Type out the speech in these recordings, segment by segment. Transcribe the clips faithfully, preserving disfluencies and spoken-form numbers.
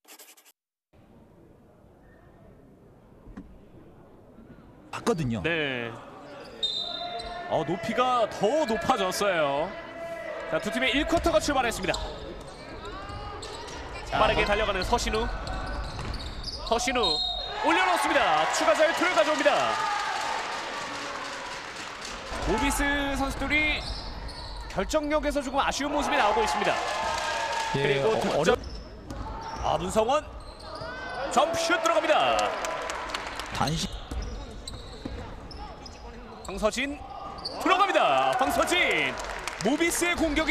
봤거든요. 네. 어, 높이가 더 높아졌어요. 자, 두 팀의 일 쿼터가 출발했습니다. 자, 빠르게 달려가는 서신우. 서신우 올려놓습니다. 추가 자유투를 가져옵니다. 모비스 선수들이 결정력에서 조금 아쉬운 모습이 나오고 있습니다. 예, 그리고 어, 득점. 어려... 아, 문성원 점프슛 들어갑니다. 단식. 황서진 들어갑니다. 황서진 모비스의 공격이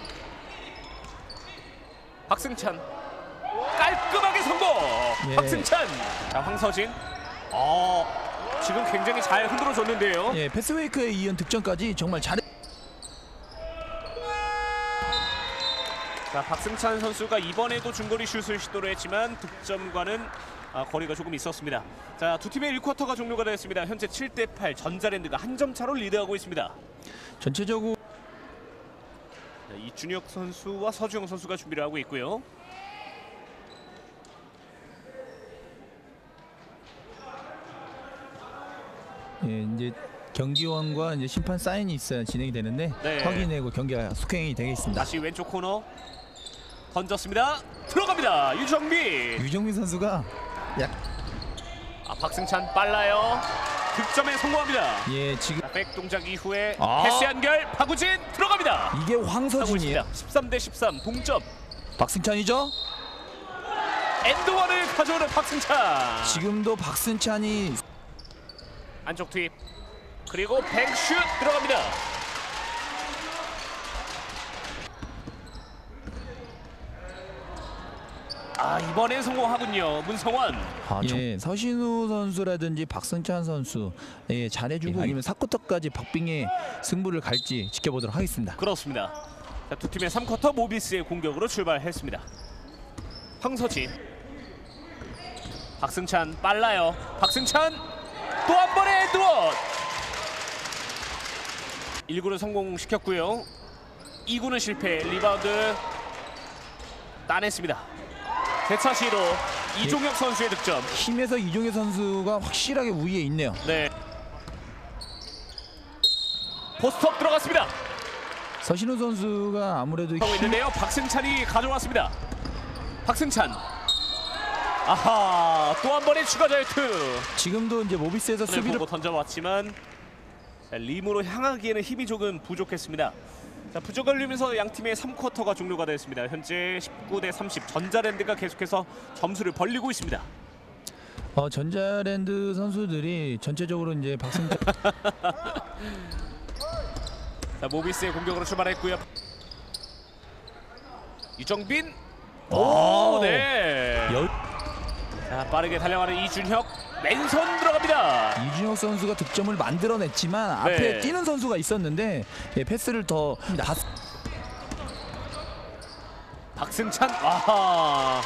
박승찬 깔끔하게 성공. 예. 박승찬. 자, 황서진 어, 지금 굉장히 잘 흔들어 줬는데요. 예, 패스웨이크에 이은 득점까지 정말 잘해. 자, 박승찬 선수가 이번에도 중거리 슛을 시도를 했지만 득점과는 아, 거리가 조금 있었습니다. 자, 두 팀의 일 쿼터가 종료가 되었습니다. 현재 칠 대 팔 전자랜드가 한 점 차로 리드하고 있습니다. 전체적으로 자, 이준혁 선수와 서주영 선수가 준비를 하고 있고요. 예, 이제 경기원과 이제 심판 사인이 있어야 진행이 되는데 네. 확인하고 경기가 속행이 되겠습니다. 다시 왼쪽 코너 던졌습니다. 들어갑니다. 유정민. 유정민 선수가 약 아, 박승찬 빨라요. 득점에 성공합니다. 예, 지금 자, 백 동작 이후에 아. 패스 연결 파구진 들어갑니다. 이게 황서진이에요. 십삼 대 십삼 동점. 박승찬이죠? 엔드원을 가져오는 박승찬. 지금도 박승찬이 안쪽 투입. 그리고 뱅슛 들어갑니다. 아, 이번엔 성공하군요. 문성원. 아, 예, 서신우 선수라든지 박승찬 선수 예, 잘해주고 아니면 사 쿼터까지 박빙의 승부를 갈지 지켜보도록 하겠습니다. 그렇습니다. 자, 두 팀의 삼 쿼터 모비스의 공격으로 출발했습니다. 황서진. 박승찬 빨라요. 박승찬 또 한 번의 엔드원. 일 구를 성공시켰고요. 이 구는 실패. 리바운드 따냈습니다. 대차 시로 이종혁 선수의 득점. 힘에서 이종혁 선수가 확실하게 우위에 있네요. 네. 포스트업 들어갔습니다. 서신우 선수가 아무래도 하고 있는데요. 박승찬이 가져왔습니다. 박승찬. 아하, 또 한 번의 추가 자유투. 지금도 이제 모비스에서 수비를 수비를 보고 던져왔지만 자, 림으로 향하기에는 힘이 조금 부족했습니다. 자, 부족을 누리면서 양 팀의 삼 쿼터가 종료가 되었습니다. 현재 십구 대 삼십 전자랜드가 계속해서 점수를 벌리고 있습니다. 어, 전자랜드 선수들이 전체적으로 이제 박승찬 자, 모비스의 공격으로 출발했고요. 유정빈. 오, 네. 열... 자, 빠르게 달려가는 이준혁. 맨손 들어갑니다. 이준혁 선수가 득점을 만들어냈지만 앞에 네. 뛰는 선수가 있었는데 예, 패스를 더 다... 박승찬. 아하.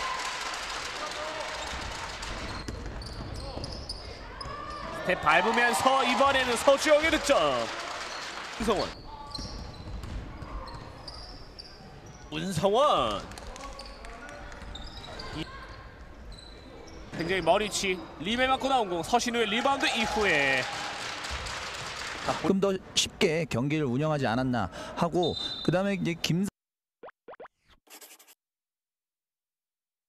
스텝 밟으면서 이번에는 서주영의 득점. 문성원. 문성원. 굉장히 머리치 림에 맞고 나온 공. 서신우의 리바운드 이후에 조금 더 쉽게 경기를 운영하지 않았나 하고 그 다음에 이제 김